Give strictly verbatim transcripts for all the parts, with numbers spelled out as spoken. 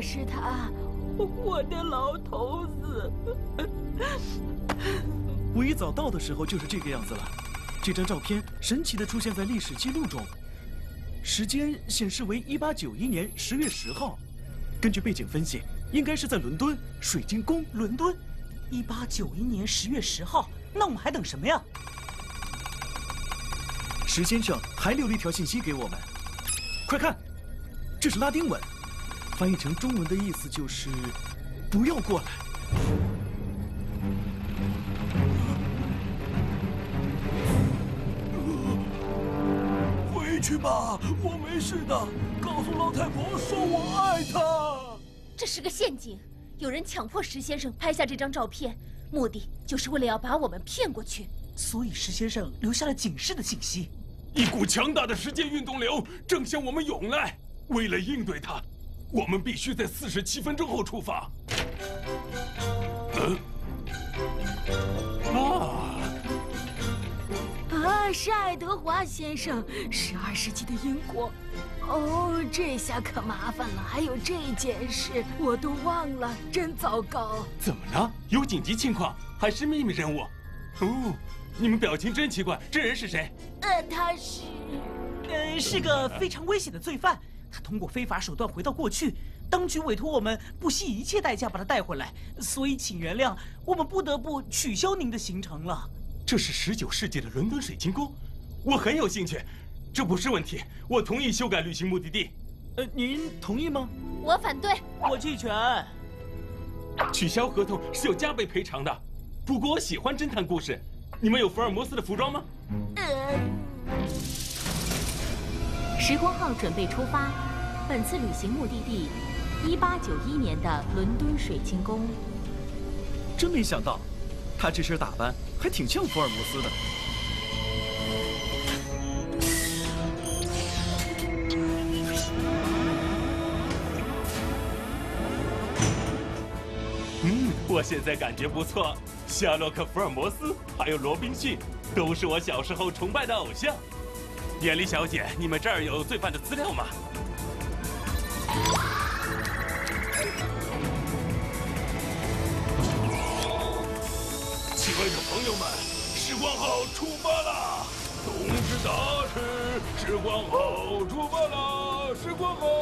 是他，我的老头子。 我一早到的时候就是这个样子了。这张照片神奇地出现在历史记录中，时间显示为一八九一年十月十号。根据背景分析，应该是在伦敦水晶宫。 伦敦，一八九一年十月十号，那我们还等什么呀？ 石先生还留了一条信息给我们，快看，这是拉丁文，翻译成中文的意思就是“不要过来”。 回去吧，我没事的。告诉老太婆说我爱她。 这是个陷阱，有人强迫石先生拍下这张照片，目的就是为了要把我们骗过去。 所以石先生留下了警示的信息。 一股强大的时间运动流正向我们涌来，为了应对它，我们必须在四十七分钟后出发。嗯，啊。 啊，是爱德华先生，十二世纪的英国。哦，这下可麻烦了，还有这件事我都忘了，真糟糕。 怎么了？有紧急情况还是秘密任务？哦，你们表情真奇怪，这人是谁？ 呃，他是， 呃，是个非常危险的罪犯。他通过非法手段回到过去，当局委托我们不惜一切代价把他带回来，所以请原谅，我们不得不取消您的行程了。 这是十九世纪的伦敦水晶宫，我很有兴趣。这不是问题，我同意修改旅行目的地。 呃，您同意吗？ 我反对。 我弃权。 取消合同是有加倍赔偿的。不过我喜欢侦探故事。你们有福尔摩斯的服装吗？ 呃。 时光号准备出发，本次旅行目的地：一八九一年的伦敦水晶宫。 真没想到，他这身打扮还挺像福尔摩斯的。 嗯，我现在感觉不错。夏洛克·福尔摩斯还有罗宾逊，都是我小时候崇拜的偶像。眼莉小姐，你们这儿有罪犯的资料吗？亲爱的朋友们，时光号出发啦！通知大使，时光号出发啦！时光号。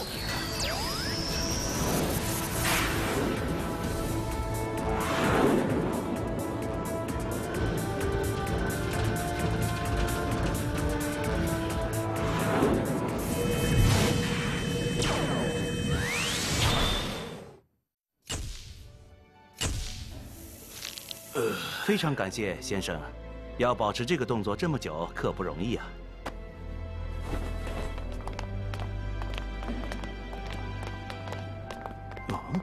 非常感谢先生，要保持这个动作这么久可不容易啊。 嗯，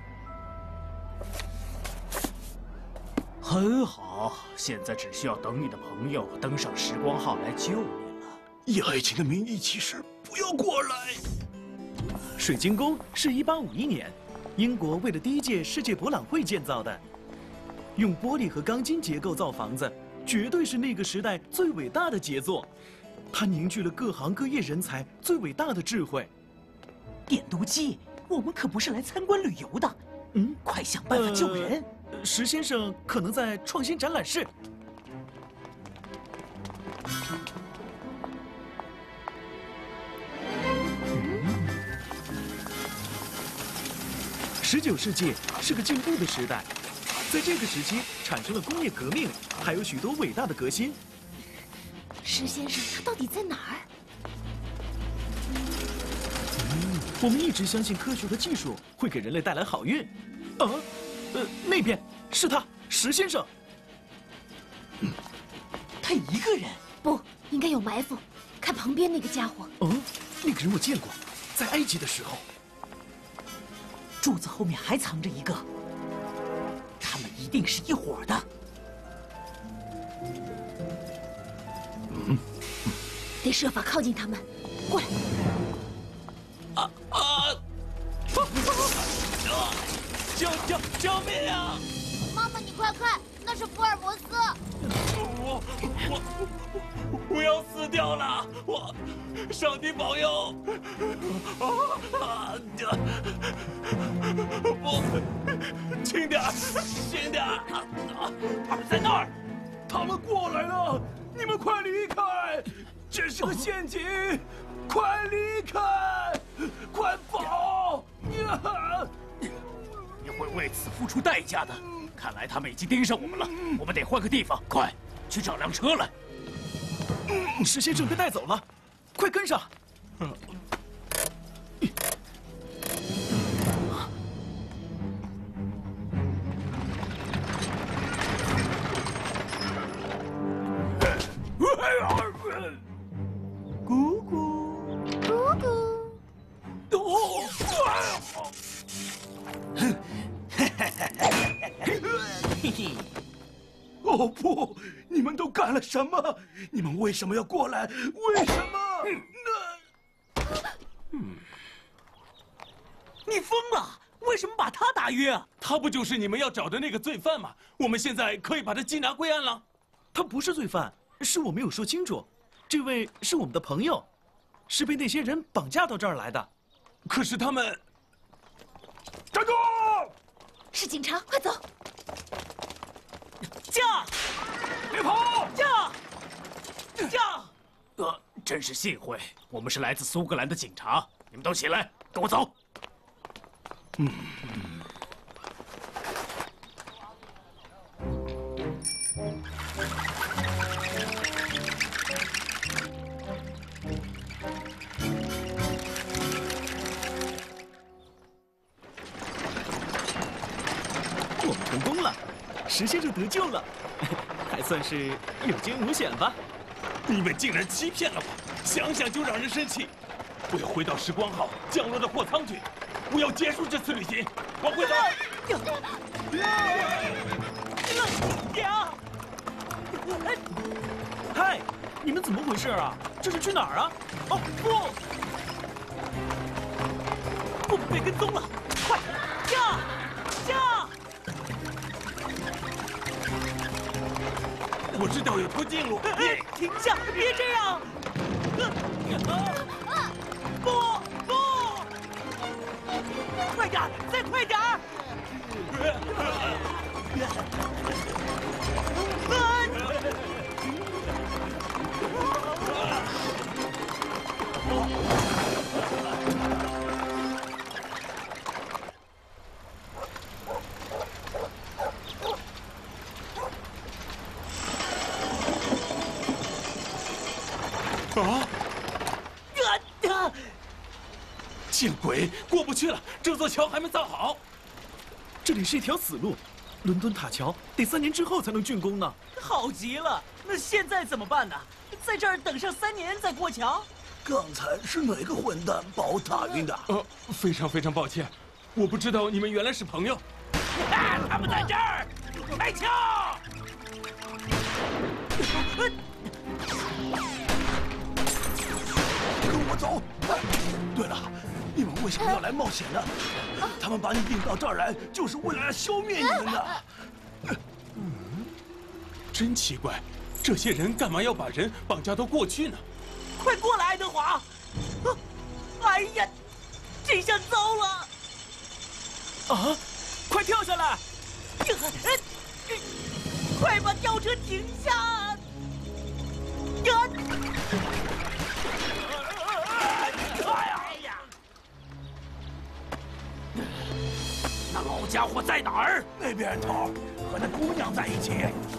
很好，现在只需要等你的朋友登上时光号来救你了。 以爱情的名义起誓，不要过来。 水晶宫是一八五一年，英国为了第一届世界博览会建造的。用玻璃和钢筋结构造房子，绝对是那个时代最伟大的杰作。它凝聚了各行各业人才最伟大的智慧。 点读机，我们可不是来参观旅游的。 嗯， 快想办法救人。 呃、石先生可能在创新展览室。十九世纪是个进步的时代。在这个时期，产生了工业革命，还有许多伟大的革新。 石先生，他到底在哪儿？ 嗯，我们一直相信科学和技术会给人类带来好运。啊，呃，那边是他，石先生。 嗯，他一个人？ 不，应该有埋伏。看旁边那个家伙。 哦，那个人我见过，在埃及的时候。 柱子后面还藏着一个。他们一定是一伙的。 嗯，得设法靠近他们。过来！ 啊啊！救救救命啊！ 妈妈，你快看，那是福尔摩斯！ 我我我我要死掉了！我，上帝保佑！啊！不，轻点儿，轻点儿！他们在那儿， 他们过来了，你们快离开！这是个陷阱，快离开，快跑！呀！ 你会为此付出代价的。看来他们已经盯上我们了，我们得换个地方，快去找辆车来。 嗯，石先生被带走了，快跟上！ 姑姑， 姑姑。 哦！哦不！你们都干了什么？你们为什么要过来？为什么？ 嗯，你疯了！为什么把他打晕啊？ 他不就是你们要找的那个罪犯吗？我们现在可以把他缉拿归案了。 他不是罪犯，是我没有说清楚。这位是我们的朋友，是被那些人绑架到这儿来的。 可是他们…… 站住！ 是警察，快走！ 驾！ 别跑！ 驾！驾！呃，真是幸会，我们是来自苏格兰的警察。你们都起来，跟我走。嗯。 我们成功了，石先生得救了，还算是有惊无险吧。 你们竟然欺骗了我，想想就让人生气。我要回到时光号降落的货舱去，我要结束这次旅行，往回走。 嗨，你们怎么回事啊？这是去哪儿啊？哦不， 我们被跟踪了，快驾！驾！ 我知道有条近路。 哎，停下！别这样！不不！快点，再快点！ 啊！见鬼，过不去了！这座桥还没造好。 这里是一条死路，伦敦塔桥得三年之后才能竣工呢。 好极了，那现在怎么办呢？在这儿等上三年再过桥？ 刚才是哪个混蛋把我打晕的？ 呃，非常非常抱歉，我不知道你们原来是朋友。 啊，他们在这儿！开枪！ 跟我走！对了，你们为什么要来冒险呢？他们把你引到这儿来，就是为了来消灭你们的。 嗯，真奇怪，这些人干嘛要把人绑架到过去呢？ 快过来，爱德华！哎呀，这下糟了！ 啊，快跳下来！ 快把吊车停下！呀！哎呀！那老家伙在哪儿？ 那边头和那姑娘在一起。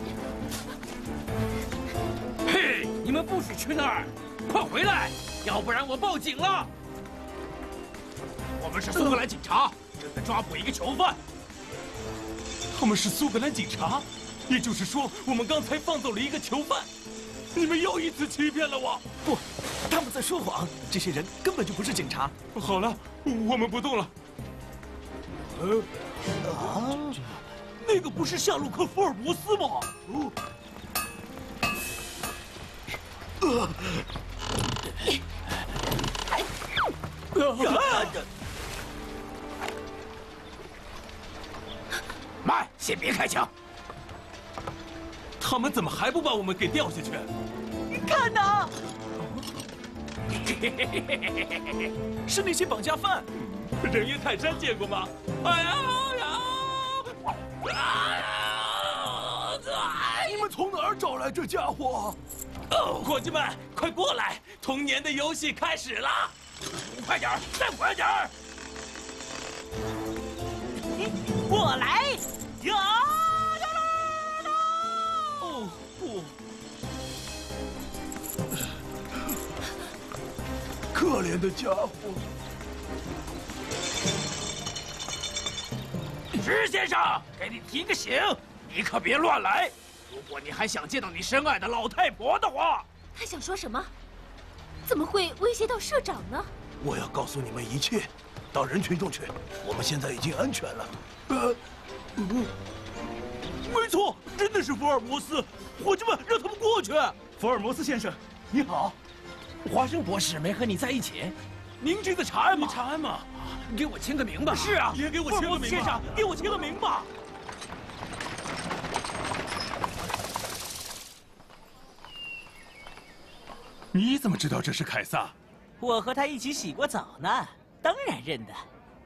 嘿，你们不许去那儿！快回来，要不然我报警了。我们是苏格兰警察，正在抓捕一个囚犯。 他们是苏格兰警察，也就是说，我们刚才放走了一个囚犯。你们又一次欺骗了我！ 不，他们在说谎，这些人根本就不是警察。 好了，我们不动了。 呃，啊， 那个不是夏洛克·福尔摩斯吗？ 呃， 慢，先别开枪。 他们怎么还不把我们给掉下去？ 看呐！ 是那些绑架犯。 人猿泰山见过吗？哎呀呀！ 你们从哪儿找来这家伙？ 哦，伙计们，快过来！童年的游戏开始了！快点儿，再快点儿！ 过来！呀！ 哦不！ 可怜的家伙！ 石先生，给你提个醒，你可别乱来。如果你还想见到你深爱的老太婆的话， 他想说什么？怎么会威胁到社长呢？ 我要告诉你们一切，到人群中去。我们现在已经安全了。呃，嗯， 没错，真的是福尔摩斯。伙计们，让他们过去。福尔摩斯先生，你好。 华生博士没和你在一起， 您这个查案吗？ 查案吗？给我签个名吧。 是啊， 也给我签个名吧。 先生，给我签个名吧。 你怎么知道这是凯撒？ 我和他一起洗过澡呢，当然认得。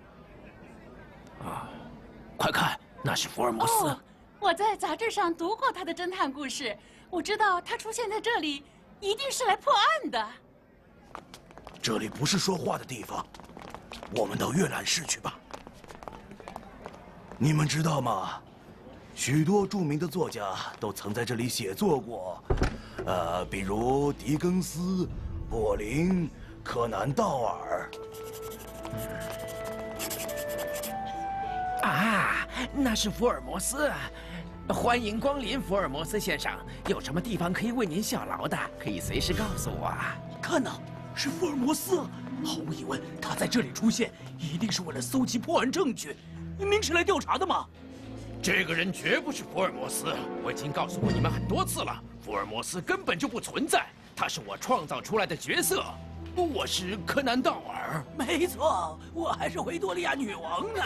啊，快看，那是福尔摩斯。 哦，我在杂志上读过他的侦探故事，我知道他出现在这里，一定是来破案的。 这里不是说话的地方，我们到阅览室去吧。你们知道吗？许多著名的作家都曾在这里写作过。呃，比如狄更斯、柏林、柯南·道尔。 啊，那是福尔摩斯。欢迎光临，福尔摩斯先生。有什么地方可以为您效劳的，可以随时告诉我啊。 看呐，是福尔摩斯。毫无疑问，他在这里出现，一定是为了搜集破案证据。您是来调查的吗？ 这个人绝不是福尔摩斯，我已经告诉过你们很多次了。福尔摩斯根本就不存在，他是我创造出来的角色。我是柯南·道尔。 没错，我还是维多利亚女王呢。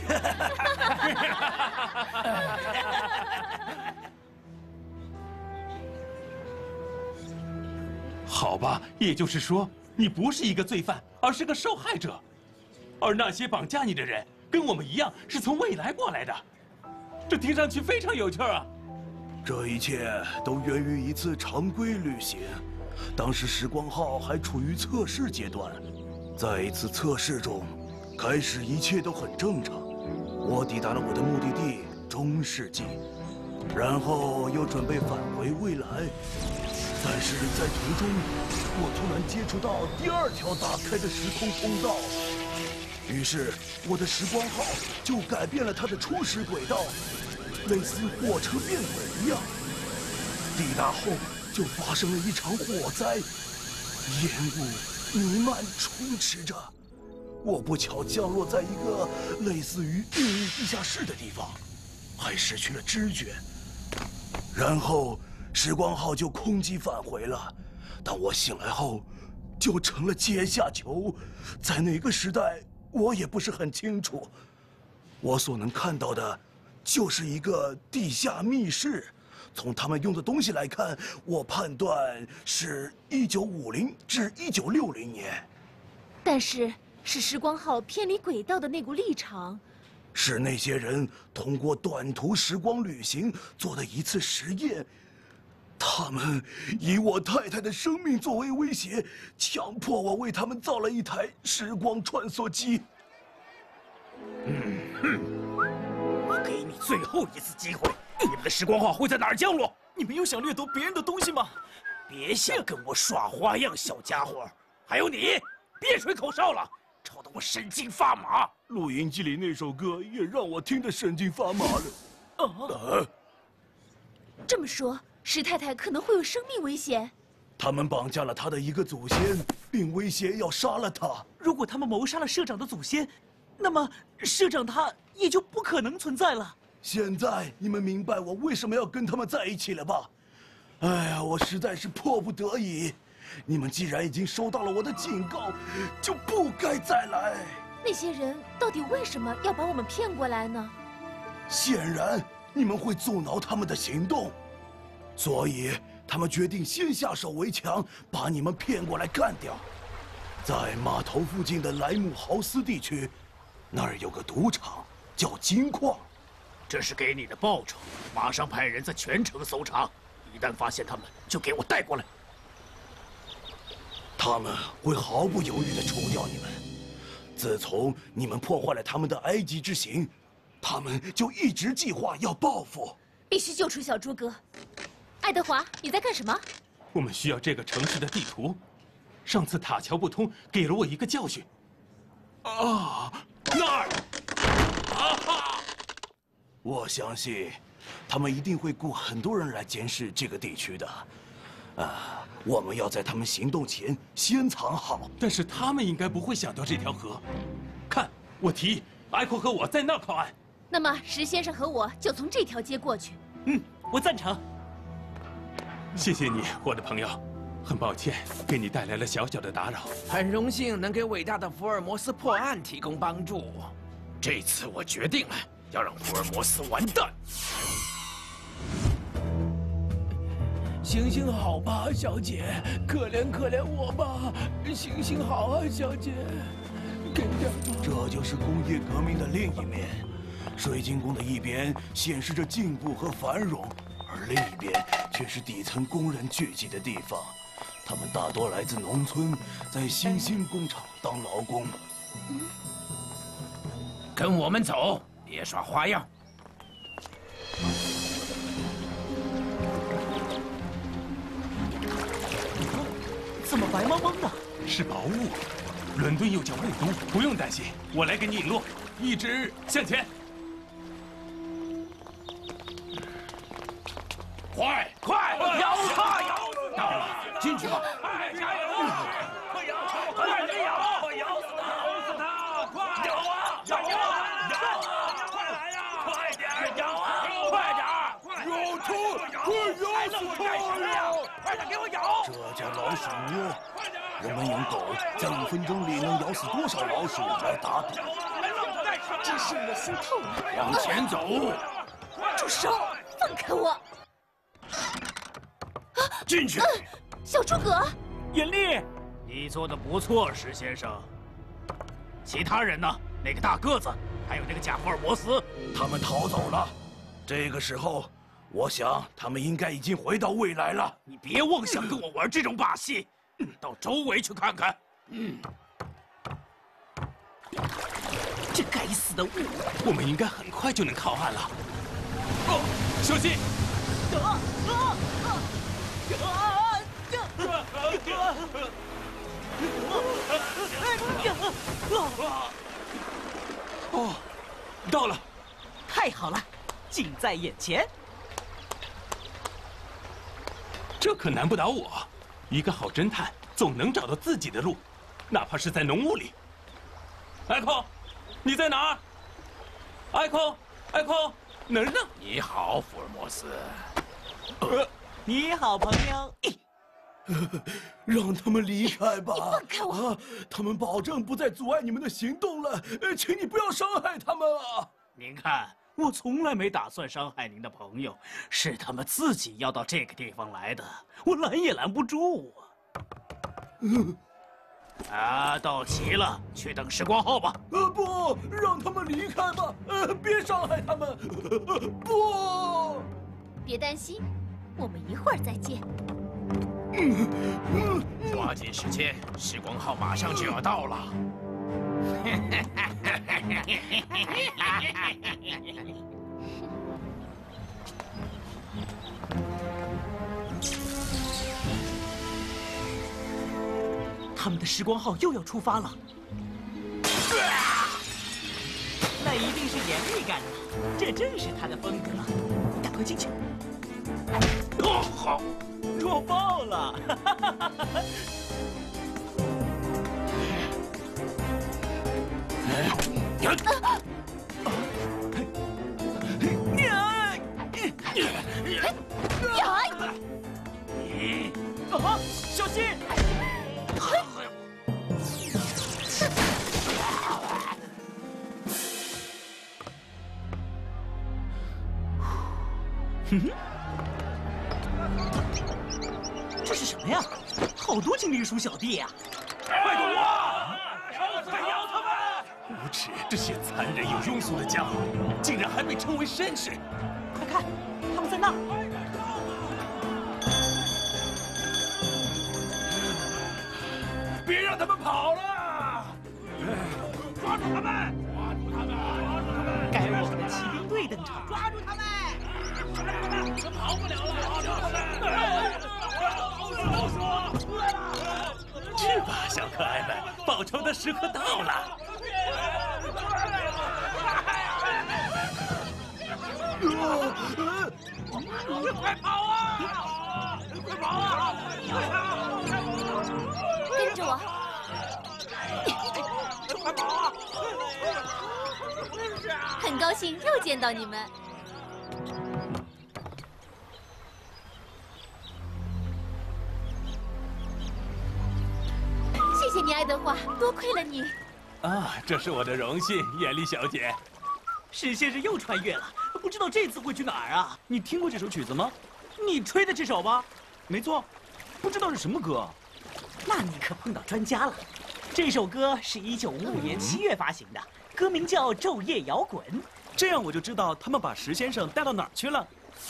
好吧，也就是说，你不是一个罪犯，而是个受害者。而那些绑架你的人，跟我们一样是从未来过来的。这听上去非常有趣啊！ 这一切都源于一次常规旅行，当时时光号还处于测试阶段。在一次测试中，开始一切都很正常，我抵达了我的目的地中世纪，然后又准备返回未来。但是在途中，我突然接触到第二条打开的时空通道，于是我的时光号就改变了它的初始轨道，类似火车变轨一样。抵达后就发生了一场火灾，烟雾弥漫充斥着。我不巧降落在一个类似于秘密地下室的地方，还失去了知觉。然后时光号就空机返回了，但我醒来后就成了阶下囚，在哪个时代我也不是很清楚。我所能看到的就是一个地下密室，从他们用的东西来看，我判断是一九五零至一九六零年。 但是是时光号偏离轨道的那股力场， 是那些人通过短途时光旅行做的一次实验。他们以我太太的生命作为威胁，强迫我为他们造了一台时光穿梭机。 嗯哼，我给你最后一次机会，你们的时光号会在哪儿降落？ 你们有想掠夺别人的东西吗？ 别想跟我耍花样，小家伙！还有你，别吹口哨了，吵得我神经发麻。 录音机里那首歌也让我听得神经发麻了。 啊！这么说，石太太可能会有生命危险。 他们绑架了他的一个祖先，并威胁要杀了他。 如果他们谋杀了社长的祖先，那么社长他也就不可能存在了。 现在你们明白我为什么要跟他们在一起了吧？哎呀，我实在是迫不得已。你们既然已经收到了我的警告，就不该再来。 那些人到底为什么要把我们骗过来呢？ 显然，你们会阻挠他们的行动。 所以他们决定先下手为强，把你们骗过来干掉。在码头附近的莱姆豪斯地区，那儿有个赌场，叫金矿。 这是给你的报酬，马上派人在全城搜查，一旦发现他们，就给我带过来。 他们会毫不犹豫地除掉你们。自从你们破坏了他们的埃及之行，他们就一直计划要报复。 必须救出小诸葛。爱德华，你在干什么？ 我们需要这个城市的地图。上次塔桥不通，给了我一个教训。啊，那儿！啊哈！ 我相信，他们一定会雇很多人来监视这个地区的。啊，我们要在他们行动前先藏好。 但是他们应该不会想到这条河。看，我提议，艾阔和我在那儿靠岸。 那么石先生和我就从这条街过去。 嗯，我赞成。 谢谢你，我的朋友。很抱歉，给你带来了小小的打扰。 很荣幸能给伟大的福尔摩斯破案提供帮助。这次我决定了，要让福尔摩斯完蛋。 行行好吧，小姐，可怜可怜我吧！行行好啊，小姐，给点吧。 这就是工业革命的另一面。水晶宫的一边显示着进步和繁荣，而另一边却是底层工人聚集的地方。他们大多来自农村，在新兴工厂当劳工。 跟我们走，别耍花样。 怎么白蒙蒙的？ 是薄雾。伦敦又叫雾都，不用担心，我来给你引路，一直向前。 快快，摇他摇！到了，进去吧。 快加油！快摇！快点摇！快摇死他！摇死他！快摇啊！摇啊！摇啊！快来呀！快点摇啊！快点！ 摇他！快摇死他呀！ 快点给我摇！ 这叫老鼠窝。人们用狗在五分钟里能咬死多少老鼠来打赌。 真是恶心透了！ 往前走！ 住手！放开我！ 进去！ 小诸葛， 眼力， 你做的不错，石先生。其他人呢？那个大个子，还有那个假福尔摩斯， 他们逃走了。这个时候，我想他们应该已经回到未来了。 你别妄想跟我玩这种把戏，到周围去看看。嗯， 这该死的雾！ 我们应该很快就能靠岸了。哦，小心！ 啊啊啊！ 哦，到了！ 太好了，近在眼前。 这可难不倒我。一个好侦探总能找到自己的路，哪怕是在浓雾里。艾空，你在哪儿？艾空，艾空，哪儿呢？ 你好，福尔摩斯。 呃，你好，朋友。 让他们离开吧！ 你放开我！ 啊，他们保证不再阻碍你们的行动了。呃，请你不要伤害他们啊！ 您看，我从来没打算伤害您的朋友，是他们自己要到这个地方来的，我拦也拦不住啊！ 嗯、 啊，到齐了，去等时光号吧。 呃，不，让他们离开吧！呃，别伤害他们！呃、不， 别担心，我们一会儿再见。 抓紧时间，时光号马上就要到了。 他们的时光号又要出发了，那一定是严厉干的，这正是他的风格。赶快进去！ 哦，好。 弱爆了！啊！小心！哼哼。 是什么呀？好多精灵鼠小弟呀！ 快躲啊！快咬他们！ 无耻！这些残忍又庸俗的家伙，竟然还被称为绅士！ 快看，他们在那儿！ 别让他们跑了！抓住他们！抓住他们！抓住他们！ 该我们的骑兵队登场！ 抓住他们！抓住他们！跑不了了！抓住他们！ 去吧，小可爱们，报仇的时刻到了！ 快跑啊！快跑啊！ 跟着我。 快跑啊！ 很高兴又见到你们。谢谢你，爱德华，多亏了你。 啊，这是我的荣幸，艳丽小姐。 史先生又穿越了，不知道这次会去哪儿啊？ 你听过这首曲子吗？ 你吹的这首吗？ 没错，不知道是什么歌。 那你可碰到专家了。这首歌是一九五五年七月发行的，歌名叫《昼夜摇滚》。 这样我就知道他们把石先生带到哪儿去了。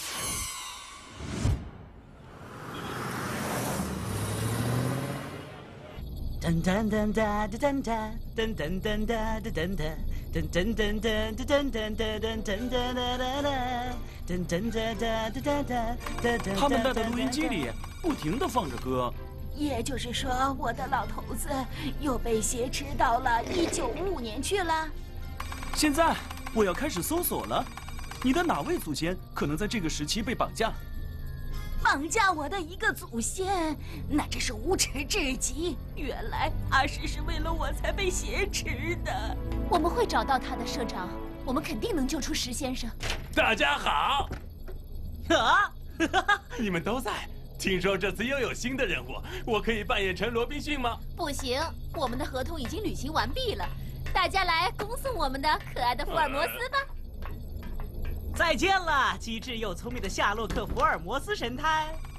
噔噔噔噔噔噔噔噔噔噔噔噔噔。噔噔噔噔噔噔噔噔噔噔噔噔噔噔噔噔噔噔。 他们带的录音机里不停地放着歌。 也就是说，我的老头子又被挟持到了一九五五年去了。 现在我要开始搜索了。你的哪位祖先可能在这个时期被绑架？ 绑架我的一个祖先，那真是无耻至极！原来阿什是为了我才被挟持的。 我们会找到他的，社长。我们肯定能救出石先生。 大家好。 啊！ 你们都在。听说这次又有新的任务，我可以扮演成罗宾逊吗？ 不行，我们的合同已经履行完毕了。大家来恭送我们的可爱的福尔摩斯吧。 再见了，机智又聪明的夏洛克·福尔摩斯神探。